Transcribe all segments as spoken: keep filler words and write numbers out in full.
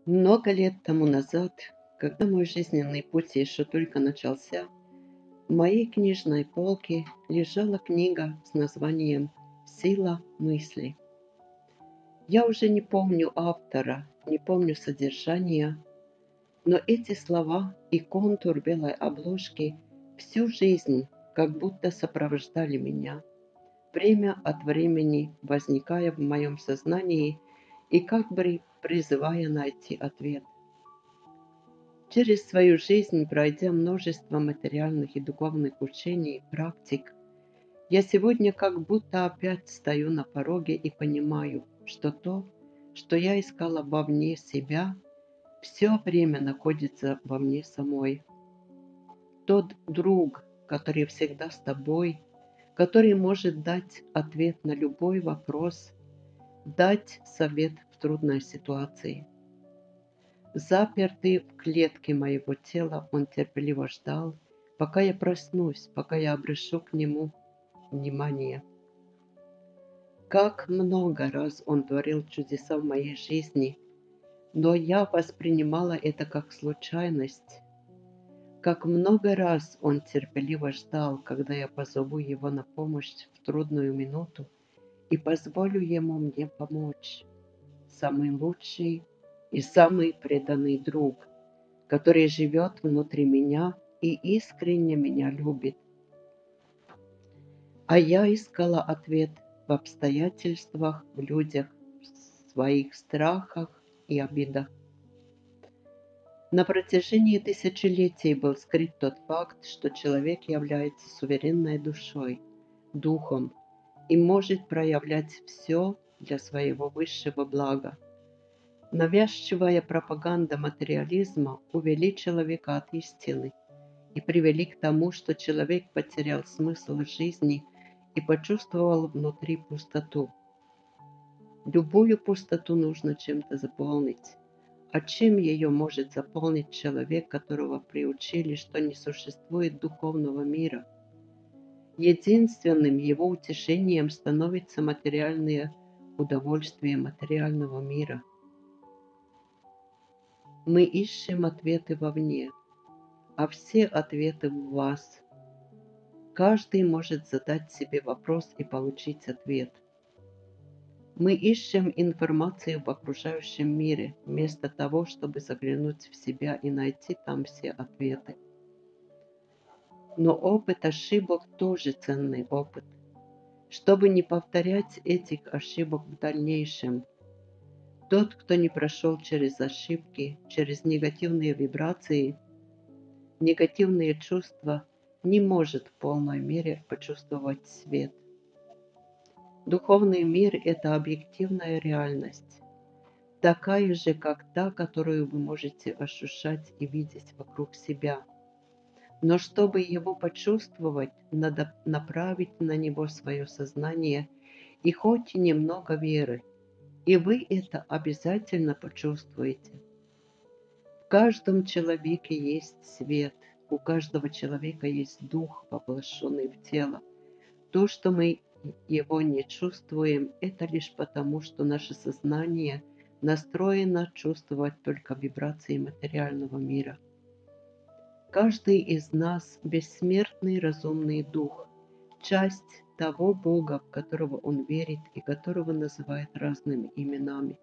Много лет тому назад, когда мой жизненный путь еще только начался, в моей книжной полке лежала книга с названием «Сила мысли». Я уже не помню автора, не помню содержания, но эти слова и контур белой обложки всю жизнь как будто сопровождали меня, время от времени возникая в моем сознании и как бы призывая найти ответ. Через свою жизнь, пройдя множество материальных и духовных учений и практик, я сегодня как будто опять стою на пороге и понимаю, что то, что я искала вовне себя, все время находится во мне самой. Тот друг, который всегда с тобой, который может дать ответ на любой вопрос, дать совет в трудной ситуации. Запертый в клетке моего тела, он терпеливо ждал, пока я проснусь, пока я обращу к нему внимание. Как много раз он творил чудеса в моей жизни, но я воспринимала это как случайность. Как много раз он терпеливо ждал, когда я позову его на помощь в трудную минуту и позволю ему мне помочь. Самый лучший и самый преданный друг, который живет внутри меня и искренне меня любит. А я искала ответ в обстоятельствах, в людях, в своих страхах и обидах. На протяжении тысячелетий был скрыт тот факт, что человек является суверенной душой, духом и может проявлять все для своего высшего блага. Навязчивая пропаганда материализма увели человека от истины и привели к тому, что человек потерял смысл жизни и почувствовал внутри пустоту. Любую пустоту нужно чем-то заполнить. А чем ее может заполнить человек, которого приучили, что не существует духовного мира? Единственным его утешением становится материальное удовольствие материального мира. Мы ищем ответы вовне, а все ответы в вас. Каждый может задать себе вопрос и получить ответ. Мы ищем информацию в окружающем мире, вместо того, чтобы заглянуть в себя и найти там все ответы. Но опыт ошибок тоже ценный опыт. Чтобы не повторять этих ошибок в дальнейшем, тот, кто не прошел через ошибки, через негативные вибрации, негативные чувства, не может в полной мере почувствовать свет. Духовный мир – это объективная реальность, такая же, как та, которую вы можете ощущать и видеть вокруг себя. Но чтобы его почувствовать, надо направить на него свое сознание и хоть немного веры, и вы это обязательно почувствуете. В каждом человеке есть свет, у каждого человека есть дух, воплощенный в тело. То, что мы его не чувствуем, это лишь потому, что наше сознание настроено чувствовать только вибрации материального мира. Каждый из нас – бессмертный разумный дух, часть того Бога, в которого он верит и которого называет разными именами.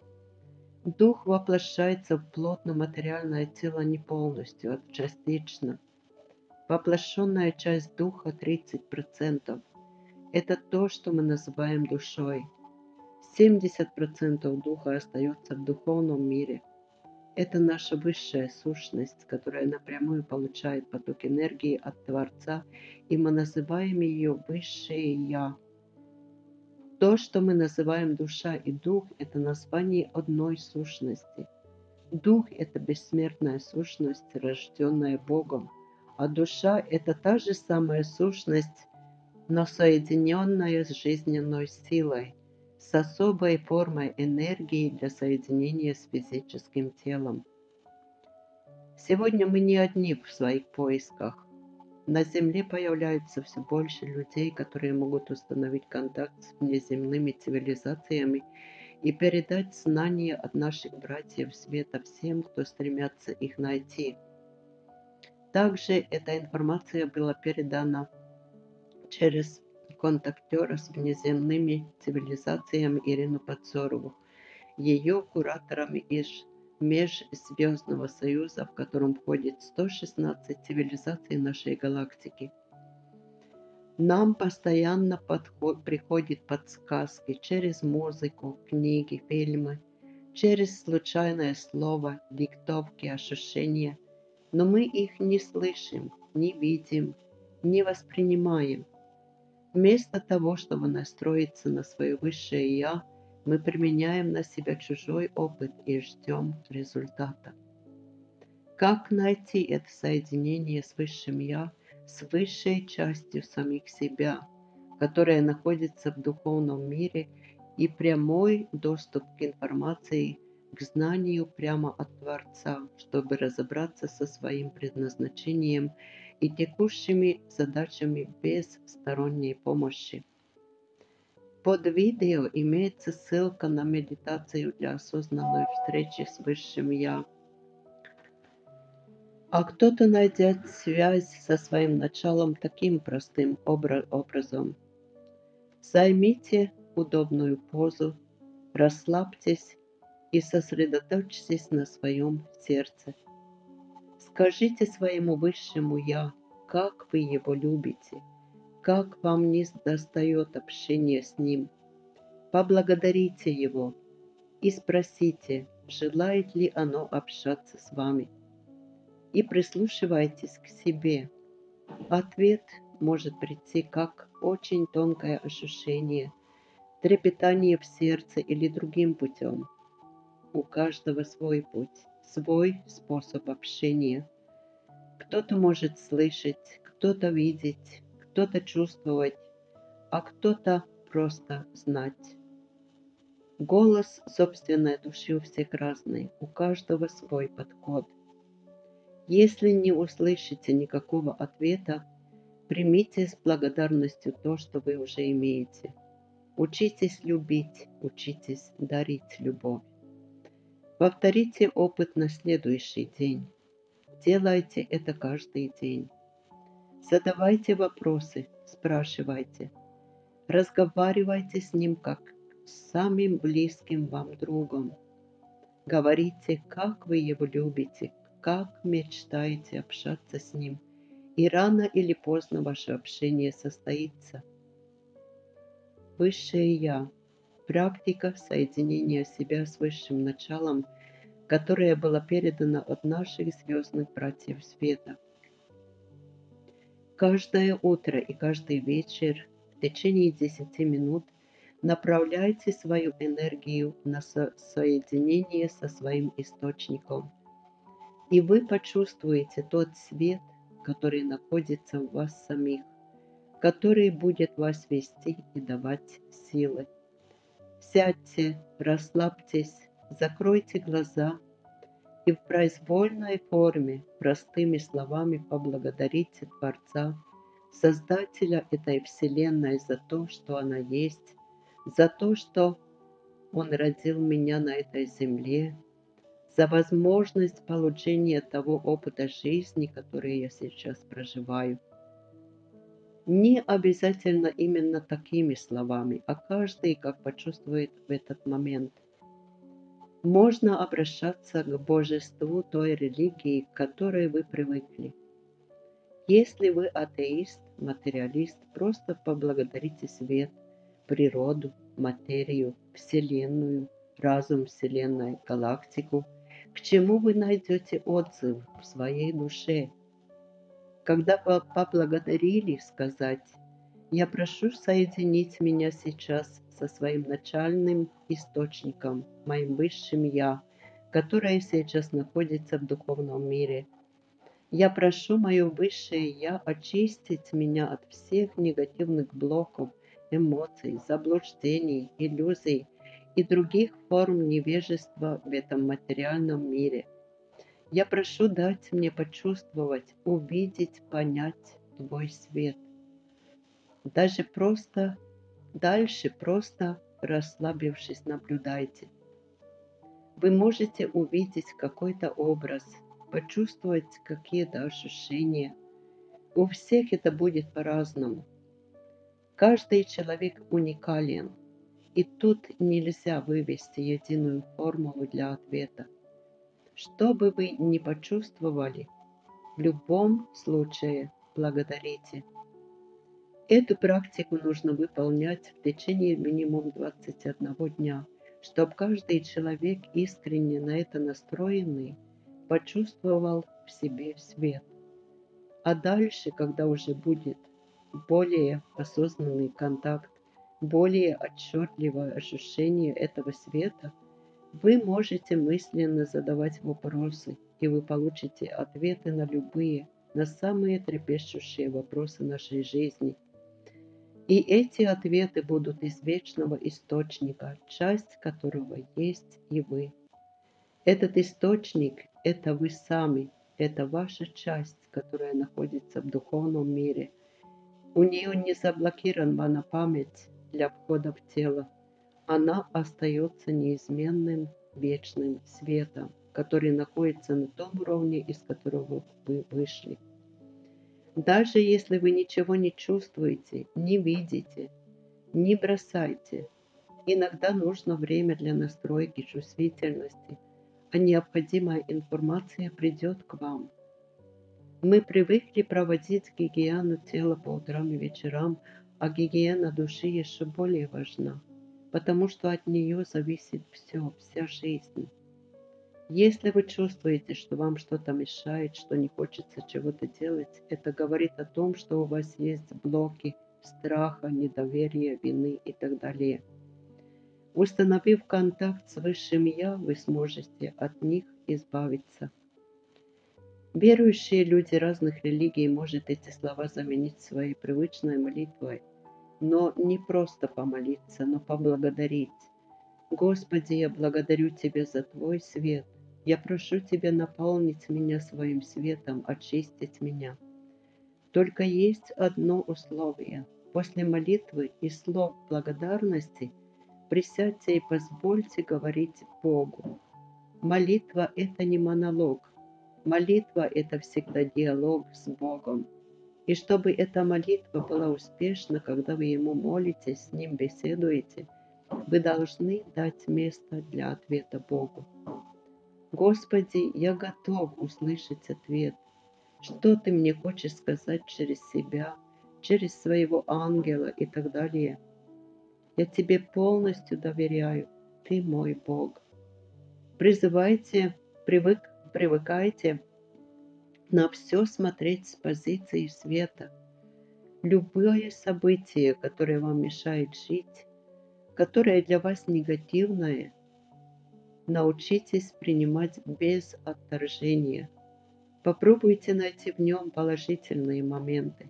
Дух воплощается в плотно-материальное тело не полностью, а частично. Воплощенная часть духа тридцать процентов. Это то, что мы называем душой. семьдесят процентов духа остается в духовном мире. Это наша высшая сущность, которая напрямую получает поток энергии от Творца, и мы называем ее Высшее Я. То, что мы называем душа и дух, это название одной сущности. Дух – это бессмертная сущность, рожденная Богом, а душа – это та же самая сущность, но соединенная с жизненной силой, с особой формой энергии для соединения с физическим телом. Сегодня мы не одни в своих поисках. На Земле появляется все больше людей, которые могут установить контакт с внеземными цивилизациями и передать знания от наших братьев света всем, кто стремятся их найти. Также эта информация была передана через контактера с внеземными цивилизациями Ирину Подзорову, ее куратором из Межзвездного союза, в котором входит сто шестнадцать цивилизаций нашей галактики. Нам постоянно подход, приходят подсказки через музыку, книги, фильмы, через случайное слово, диктовки, ощущения, но мы их не слышим, не видим, не воспринимаем. Вместо того, чтобы настроиться на свое высшее «Я», мы применяем на себя чужой опыт и ждем результата. Как найти это соединение с высшим «Я», с высшей частью самих себя, которая находится в духовном мире, и прямой доступ к информации, к знанию прямо от Творца, чтобы разобраться со своим предназначением и текущими задачами без сторонней помощи. Под видео имеется ссылка на медитацию для осознанной встречи с высшим «Я». А кто-то найдет связь со своим началом таким простым образом. Займите удобную позу, расслабьтесь и сосредоточьтесь на своем сердце. Скажите своему высшему «Я», как вы его любите, как вам не достает общения с ним. Поблагодарите его и спросите, желает ли оно общаться с вами. И прислушивайтесь к себе. Ответ может прийти как очень тонкое ощущение, трепетание в сердце или другим путем. У каждого свой путь, свой способ общения. Кто-то может слышать, кто-то видеть, кто-то чувствовать, а кто-то просто знать. Голос собственной души у всех разный, у каждого свой подход. Если не услышите никакого ответа, примите с благодарностью то, что вы уже имеете. Учитесь любить, учитесь дарить любовь. Повторите опыт на следующий день. Делайте это каждый день. Задавайте вопросы, спрашивайте. Разговаривайте с ним как с самым близким вам другом. Говорите, как вы его любите, как мечтаете общаться с ним, и рано или поздно ваше общение состоится. Высшее Я – практика соединения себя с высшим началом, которая была передана от наших звездных братьев света. Каждое утро и каждый вечер в течение десяти минут направляйте свою энергию на со- соединение со своим источником, и вы почувствуете тот свет, который находится в вас самих, который будет вас вести и давать силы. Сядьте, расслабьтесь, закройте глаза и в произвольной форме, простыми словами поблагодарите Творца, Создателя этой Вселенной, за то, что она есть, за то, что Он родил меня на этой земле, за возможность получения того опыта жизни, который я сейчас проживаю. Не обязательно именно такими словами, а каждый как почувствует в этот момент. Можно обращаться к божеству той религии, к которой вы привыкли. Если вы атеист, материалист, просто поблагодарите свет, природу, материю, Вселенную, разум Вселенной, галактику, к чему вы найдете отзыв в своей душе. Когда поблагодарили, сказать: «Я прошу соединить меня сейчас со своим начальным источником, моим высшим Я, которое сейчас находится в духовном мире. Я прошу мое высшее Я очистить меня от всех негативных блоков, эмоций, заблуждений, иллюзий и других форм невежества в этом материальном мире. Я прошу дать мне почувствовать, увидеть, понять Твой свет». Даже просто, дальше просто расслабившись, наблюдайте. Вы можете увидеть какой-то образ, почувствовать какие-то ощущения. У всех это будет по-разному. Каждый человек уникален, и тут нельзя вывести единую формулу для ответа. Что бы вы ни почувствовали, в любом случае благодарите. Эту практику нужно выполнять в течение минимум двадцати одного дня, чтобы каждый человек, искренне на это настроенный, почувствовал в себе свет. А дальше, когда уже будет более осознанный контакт, более отчетливое ощущение этого света, вы можете мысленно задавать вопросы, и вы получите ответы на любые, на самые трепещущие вопросы нашей жизни. И эти ответы будут из вечного источника, часть которого есть и вы. Этот источник – это вы сами, это ваша часть, которая находится в духовном мире. У нее не заблокирована память для входа в тело. Она остается неизменным вечным светом, который находится на том уровне, из которого вы вышли. Даже если вы ничего не чувствуете, не видите, не бросайте. Иногда нужно время для настройки чувствительности, а необходимая информация придет к вам. Мы привыкли проводить гигиену тела по утрам и вечерам, а гигиена души еще более важна, потому что от нее зависит все, вся жизнь. Если вы чувствуете, что вам что-то мешает, что не хочется чего-то делать, это говорит о том, что у вас есть блоки страха, недоверия, вины и так далее. Установив контакт с Высшим Я, вы сможете от них избавиться. Верующие люди разных религий могут эти слова заменить своей привычной молитвой, но не просто помолиться, но поблагодарить. Господи, я благодарю Тебя за Твой свет. Я прошу Тебя наполнить меня своим светом, очистить меня. Только есть одно условие. После молитвы и слов благодарности присядьте и позвольте говорить Богу. Молитва – это не монолог. Молитва – это всегда диалог с Богом. И чтобы эта молитва была успешна, когда вы Ему молитесь, с Ним беседуете, вы должны дать место для ответа Богу. Господи, я готов услышать ответ. Что Ты мне хочешь сказать через себя, через своего ангела и так далее. Я Тебе полностью доверяю. Ты мой Бог. Призывайте, привык, привыкайте на все смотреть с позиции света. Любое событие, которое вам мешает жить, которое для вас негативное, научитесь принимать без отторжения. Попробуйте найти в нем положительные моменты.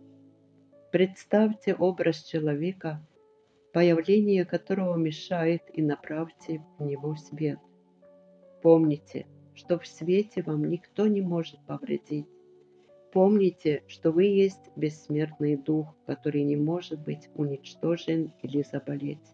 Представьте образ человека, появление которого мешает, и направьте в него свет. Помните, что в свете вам никто не может повредить. Помните, что вы есть бессмертный дух, который не может быть уничтожен или заболеть.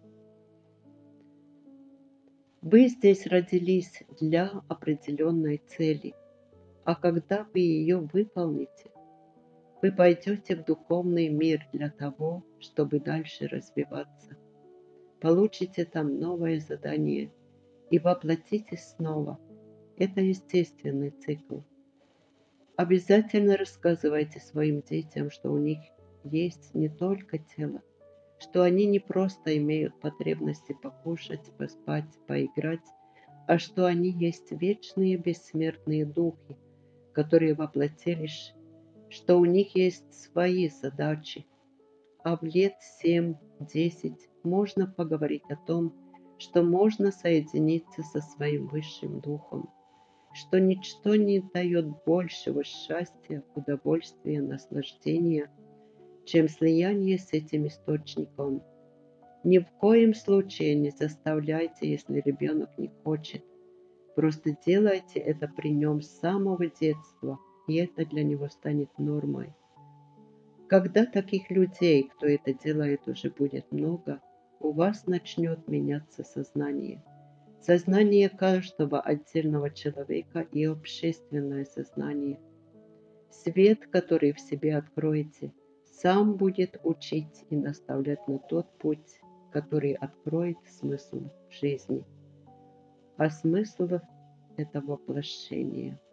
Вы здесь родились для определенной цели, а когда вы ее выполните, вы пойдете в духовный мир для того, чтобы дальше развиваться. Получите там новое задание и воплотитесь снова. Это естественный цикл. Обязательно рассказывайте своим детям, что у них есть не только тело, что они не просто имеют потребности покушать, поспать, поиграть, а что они есть вечные бессмертные духи, которые воплотились, что у них есть свои задачи. А в лет семь-десять можно поговорить о том, что можно соединиться со своим высшим духом, что ничто не дает большего счастья, удовольствия, наслаждения, чем слияние с этим источником. Ни в коем случае не заставляйте, если ребенок не хочет. Просто делайте это при нем с самого детства, и это для него станет нормой. Когда таких людей, кто это делает, уже будет много, у вас начнет меняться сознание. Сознание каждого отдельного человека и общественное сознание. Свет, который в себе откроете, сам будет учить и наставлять на тот путь, который откроет смысл в жизни. А смысл – это воплощение.